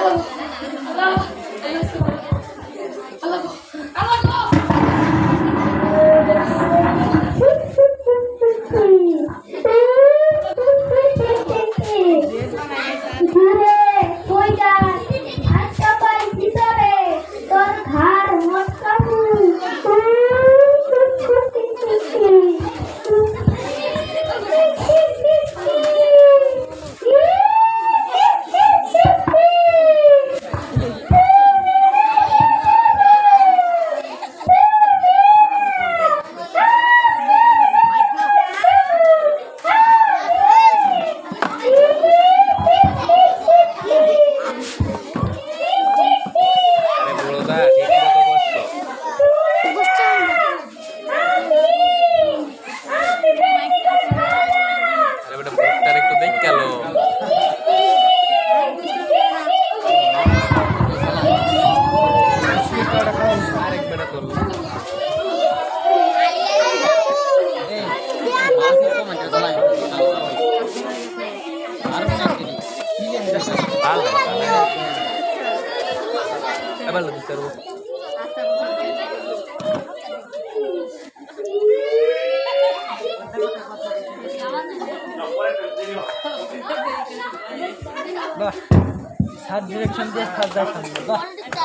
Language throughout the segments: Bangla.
সাত ডিরেকশন দিয়ে সাত যায় সামনে বাহ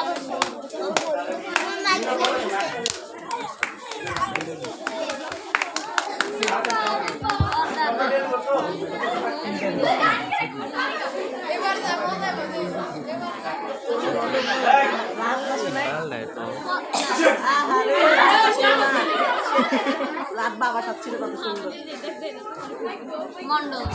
রাত বাবা সব ছিল কত সুন্দর মন্ডল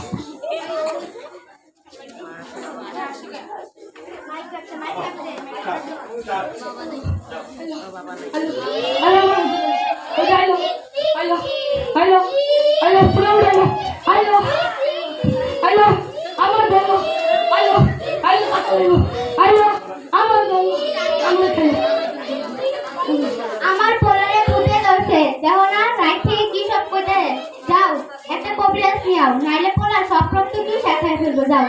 আমার পোলারে খুঁজে ধরছে দেখো না সাইড থেকে কি সব করে যাও একটা কবিরাজ নিয়ে আও নাইলে পোলা সব রক্ত কি শেখায় ফেলবো যাও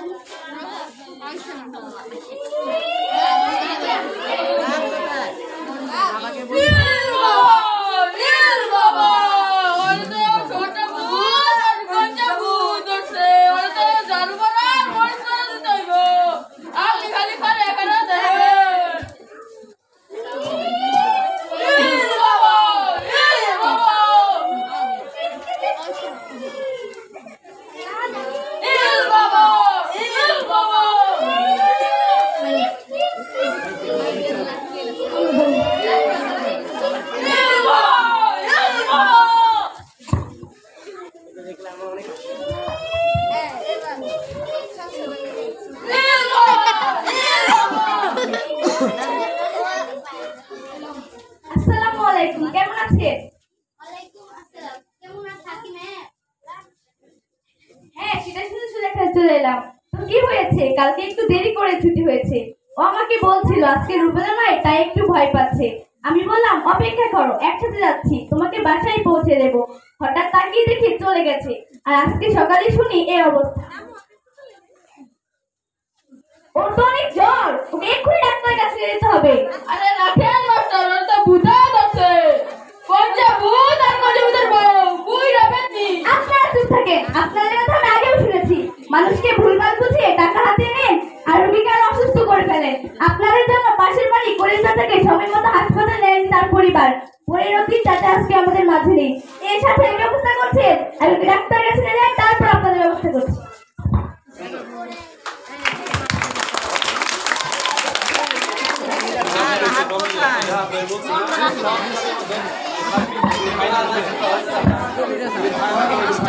কেমন আছেন? হ্যাঁ সেটা শুনে চলে এলাম। তো কি হয়েছে? কালকে একটু দেরি করে ছুটি হয়েছে। ও আমাকে বলছিল আজকে রুবেলা নয় তাই একটু ভয় পাচ্ছে। আমি বললাম অপেক্ষা করো, একসাথে যাচ্ছি, তোমাকে বাসায় পৌঁছে দেব। হঠাৎ তাকিয়ে দেখি চলে গেছে। আর আজকে সকালে শুনি এই অবস্থা। ওর তো অনেক জ্বর, ওকে এক্ষুনি ডাক্তারের কাছে যেতে হবে। আরে রাখেন মাস্টার, ওর তো বুঝাত আছে। কোনটা ভূত আর কোনটা ভূতের বউ, বুই রাবেননি। আপনারা চুপ থাকেন, আপনাদের কথা আমি আগেও শুনেছি। মানুষকে ভুলভাল বুঝিয়ে টাকা হাতে নেন আর রোগীকে অসুস্থ করে ফেলেন। আপনাদের জন্য পাশের বাড়ি কলিজা থেকে সময় মতো হাসপাতালে নেন তার পরিবার। পরিণতি যাতে আজকে আমাদের মাঝে নেই। এর সাথে এই ব্যবস্থা করছেন, আমি ডাক্তারের কাছে নিয়ে যাই, তারপর আপনাদের ব্যবস্থা করছি। Gracias.